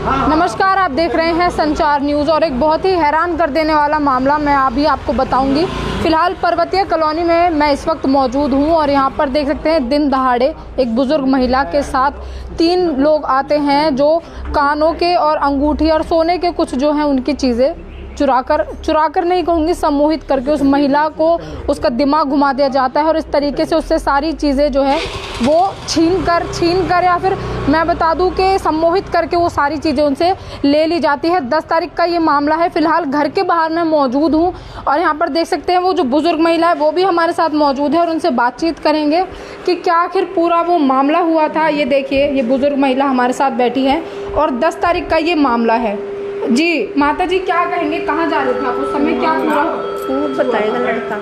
नमस्कार, आप देख रहे हैं संचार न्यूज़ और एक बहुत ही हैरान कर देने वाला मामला मैं अभी आपको बताऊंगी। फिलहाल पर्वतीय कॉलोनी में मैं इस वक्त मौजूद हूं और यहां पर देख सकते हैं दिन दहाड़े एक बुजुर्ग महिला के साथ 3 लोग आते हैं जो कानों के और अंगूठी और सोने के कुछ जो हैं उनकी चीज़ें चुराकर नहीं कहूँगी, सम्मोहित करके उस महिला को उसका दिमाग घुमा दिया जाता है और इस तरीके से उससे सारी चीज़ें जो है वो छीन कर या फिर मैं बता दूं कि सम्मोहित करके वो सारी चीज़ें उनसे ले ली जाती है। 10 तारीख का ये मामला है। फिलहाल घर के बाहर मैं मौजूद हूँ और यहाँ पर देख सकते हैं वो जो बुजुर्ग महिला है वो भी हमारे साथ मौजूद है और उनसे बातचीत करेंगे कि क्या आखिर पूरा वो मामला हुआ था। ये देखिए, ये बुजुर्ग महिला हमारे साथ बैठी है और 10 तारीख का ये मामला है। जी माता जी, क्या कहेंगे, कहाँ जा रहे थे आप उस समय, क्या पूरा वो बताएगा लड़का।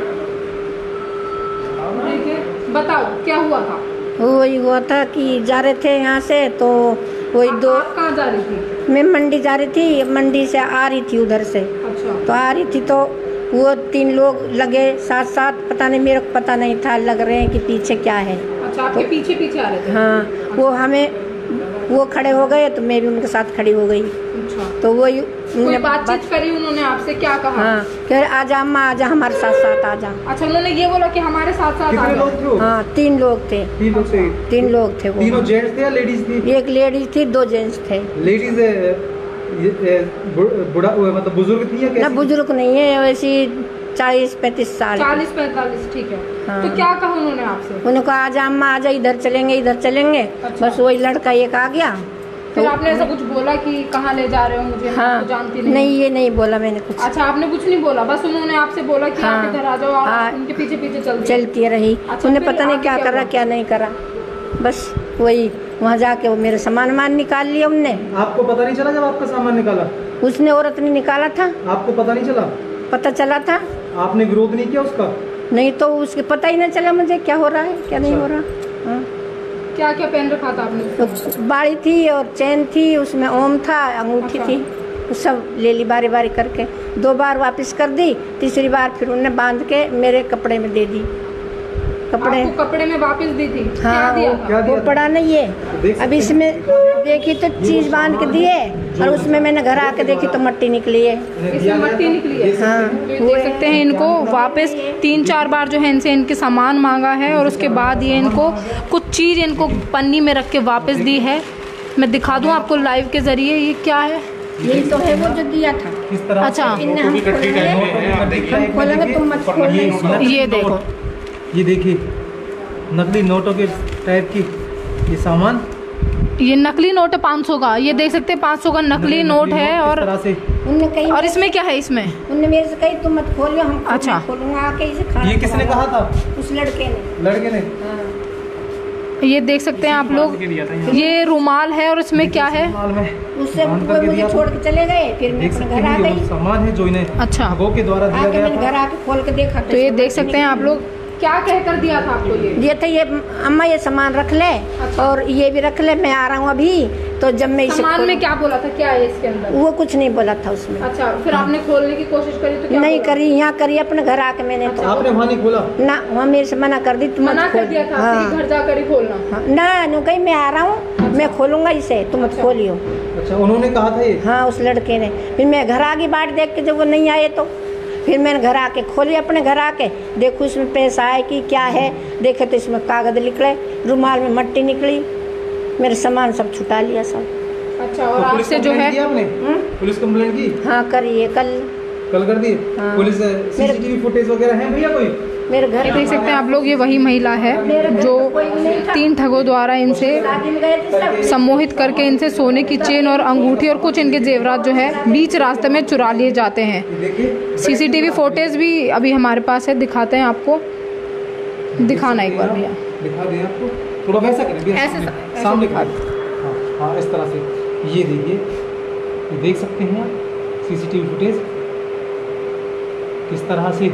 बताओ क्या हुआ था। वही हुआ था कि जा रहे थे यहाँ से, तो वही दो। कहाँ जा रही थी? मैं मंडी जा रही थी, मंडी से आ रही थी उधर से। अच्छा। तो आ रही थी तो वो 3 लोग लगे साथ साथ, पता नहीं, मेरे को पता नहीं था, लग रहे हैं कि पीछे क्या है। अच्छा, आपके तो पीछे आ रहे थे? हाँ। अच्छा। वो खड़े हो गए तो मैं भी उनके साथ खड़ी हो गई। अच्छा। तो वही कोई बातचीत करी उन्होंने आपसे, क्या कहा? हाँ, कह रहे आजा अम्मा, आजा हमारे साथ साथ आजा। अच्छा, उन्होंने ये बोला कि हमारे साथ साथ कितने लोग थे? हाँ, 3 लोग थे। 3 लोग थे? 3 लोग थे वो। तीनों जेंट्स थे या लेडीज थी? एक लेडीज थी, 2 जेंट्स थे। लेडीज बुढ़ा मतलब बुजुर्ग थी या कैसी? ना, बुजुर्ग नहीं है, वैसी 40-35 साल। 40-45, ठीक है। हाँ। तो क्या कहा उन्होंने आपसे? उन्होंने कहा आजा अम्मा, आजा, इधर चलेंगे इधर चलेंगे। अच्छा। बस वही लड़का एक आ गया। फिर तो आपने ऐसा कुछ बोला कि कहाँ ले जा रहे हो मुझे? हाँ, तो जानती नहीं। नहीं, ये नहीं बोला मैंने कुछ। अच्छा, आपने कुछ नहीं बोला, बस उन्होंने आपसे बोला कि हाँ, आप इधर आ जाओ और हाँ, उनके पीछे चलती रही। अच्छा, उन्हें फिर पता नहीं आगे क्या क्या करा हुआ? क्या नहीं करा। बस वही वहाँ जाके वो मेरे सामान निकाल लिया उनने। आपको पता नहीं चला जब आपका सामान निकाला? उसने, औरत ने निकाला था। आपको पता नहीं चला? पता चला था। आपने विरोध नहीं किया उसका? नहीं तो उसके पता ही नहीं चला मुझे क्या हो रहा है क्या नहीं हो रहा। हाँ। क्या क्या पहन रखा था आपने? तो बाड़ी थी और चैन थी, उसमें ओम था, अंगूठी थी, वो सब ले ली बारी बारी करके। 2 बार वापस कर दी, तीसरी बार फिर उन्हें बांध के मेरे कपड़े में दे दी। आपको कपड़े में वापस दी थी? हाँ, वो पड़ा नहीं है। अब इसमें देखी तो चीज बांध के दिए और उसमें मैंने घर आके देखी तो मट्टी निकली है। इसमें मट्टी निकली है? हाँ। देख सकते हैं इनको वापस 3-4 बार जो है इनसे इनके सामान मांगा है और उसके बाद ये इनको कुछ चीज़ इनको पन्नी में रख के वापस दी है। मैं दिखा दूं आपको लाइव के जरिए, ये क्या है? यही तो है वो जो दिया था। किस तरह? अच्छा, हम खोलेंगे तुम मत खोलना। ये देखो, ये देखिए, नकली नोटों के टाइप की ये सामान। ये नकली नोट है 500 का। ये देख सकते हैं 500 का नकली नोट है। और तरह से उनने कही, और इसमें क्या है? इसमें उनने मेरे से कही तुम मत खोलियो, हम अच्छा, खोलूंगा आके इसे खा। ये किसने कहा था? उस लड़के ने। लड़के ने? हाँ। ये देख सकते हैं आप लोग, ये रुमाल है और इसमें क्या है? उससे वो मुझे छोड़ के चले गए, फिर मैं अपने घर आ गई। सामान है जो इन्हें अच्छा, वो के द्वारा दिया आके गया मैंने था। घर आके खोल के देखा तो ये देख सकते हैं आप लोग, क्या कहकर दिया था आपको? ये था, ये अम्मा ये सामान रख ले। अच्छा। और ये भी रख ले, मैं आ रहा हूँ अभी। तो जब मैं इसे सामान में क्या बोला था, क्या है इसके अंदर? वो कुछ नहीं बोला था उसमें। अच्छा, फिर आपने खोलने की कोशिश करी तो क्या नहीं बोला? करी, यहाँ करी अपने घर आके मैंने। तो आपने वहाँ नहीं खोला? ना, वहाँ मेरे से मना कर दी, तुम मना मत कर खोल। दिया था हाँ। कि घर जाकर ही खोलना? हाँ, ना नु कहीं मैं आ रहा हूँ, मैं खोलूंगा इसे, तुम मत खोलियो। अच्छा, उन्होंने कहा था ये? हाँ, उस लड़के ने। फिर मैं घर आ गई, बाट देख के, जब वो नहीं आए तो फिर मैंने घर आके खोली, अपने घर आके देखो इसमें पैसा है कि क्या है। देखे तो इसमें कागज निकले, रुमाल में मट्टी निकली, मेरे सामान सब छुटा लिया सब। अच्छा, और तो आपसे जो है आपने पुलिस कंप्लेंट की? हाँ, करिए, कल कर दी? हाँ। पुलिस सीसीटीवी फुटेज वगैरह है भैया कोई? मेरे घर ये देख सकते हैं आप लोग, ये वही महिला है जो 3 ठगों द्वारा इनसे सम्मोहित करके इनसे सोने की चेन और अंगूठी और कुछ इनके जेवरात जो है बीच रास्ते में चुरा लिए जाते हैं। सीसीटीवी फुटेज भी अभी हमारे पास है, दिखाते हैं आपको। दिखाना एक बार भैया, दिखा दें आपको, थोड़ा वैसा करें, ऐसे सामने दिखा दें। हाँ, इस तरह से ये देखिए, ये देख सकते हैं सीसीटीवी फुटेज किस तरह से।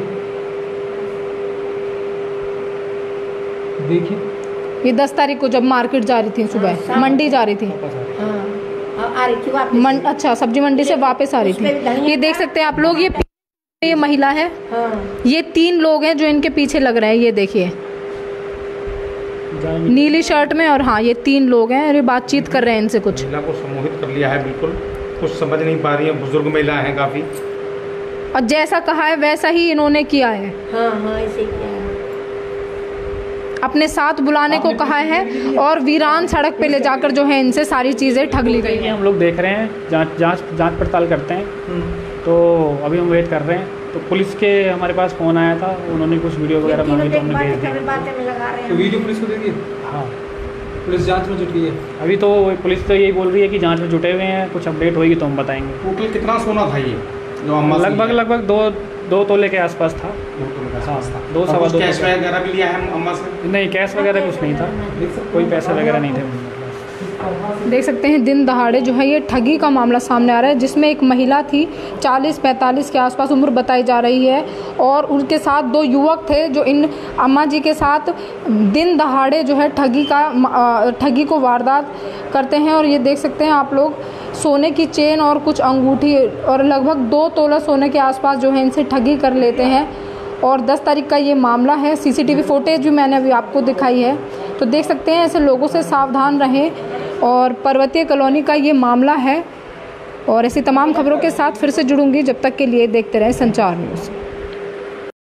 देखिए, ये 10 तारीख को जब मार्केट जा रही थी, सुबह मंडी जा रही थी। आ रही थी वापस। अच्छा, सब्जी मंडी से वापस आ रही थी। ये देख सकते हैं आप लोग, ये महिला है। हाँ। ये 3 लोग हैं जो इनके पीछे लग रहे हैं। ये देखिए, नीली शर्ट में, और हाँ ये 3 लोग हैं और ये बातचीत कर रहे हैं इनसे कुछ। महिला को सम्मोहित कर लिया है, बिल्कुल कुछ समझ नहीं पा रही है, बुजुर्ग महिला हैं काफ़ी। और जैसा कहा है वैसा ही इन्होंने किया है। हाँ हाँ ऐसे किया है। अपने साथ बुलाने को कहा है और वीरान सड़क पे ले जाकर जो है इनसे सारी चीज़ें ठग ली गई ये हम लोग देख रहे हैं, जांच पड़ताल करते हैं। तो अभी हम वेट कर रहे हैं। तो पुलिस के हमारे पास फ़ोन आया था, उन्होंने कुछ वीडियो वगैरह मांगी तो हमने भेज दिया। बातें में लगा रहे तो हैं। वीडियो पुलिस को दे दिए? हाँ, पुलिस जांच में जुट गई है। अभी तो पुलिस तो यही बोल रही है कि जांच में जुटे हुए हैं, कुछ अपडेट होगी तो हम बताएंगे। टोटल कितना सोना था ये जो अम्मा से लिया? लगभग 2 तोले के आसपास था। 2 तोले का हाँ, आसपास था। 2 सवा 2 कैश वगैरह भी लिया है अम्मा से? नहीं, कैश वगैरह कुछ नहीं था, कोई पैसे वगैरह नहीं थे। देख सकते हैं दिन दहाड़े जो है ये ठगी का मामला सामने आ रहा है, जिसमें एक महिला थी 40-45 के आसपास उम्र बताई जा रही है, और उनके साथ 2 युवक थे जो इन अम्मा जी के साथ दिन दहाड़े जो है ठगी को वारदात करते हैं। और ये देख सकते हैं आप लोग, सोने की चेन और कुछ अंगूठी और लगभग 2 तोला सोने के आसपास जो है इनसे ठगी कर लेते हैं। और 10 तारीख का ये मामला है। सीसीटीवी फुटेज भी मैंने अभी आपको दिखाई है। तो देख सकते हैं ऐसे लोगों से सावधान रहें। और पर्वतीय कॉलोनी का ये मामला है, और ऐसी तमाम खबरों के साथ फिर से जुड़ूंगी। जब तक के लिए देखते रहें संचार न्यूज़।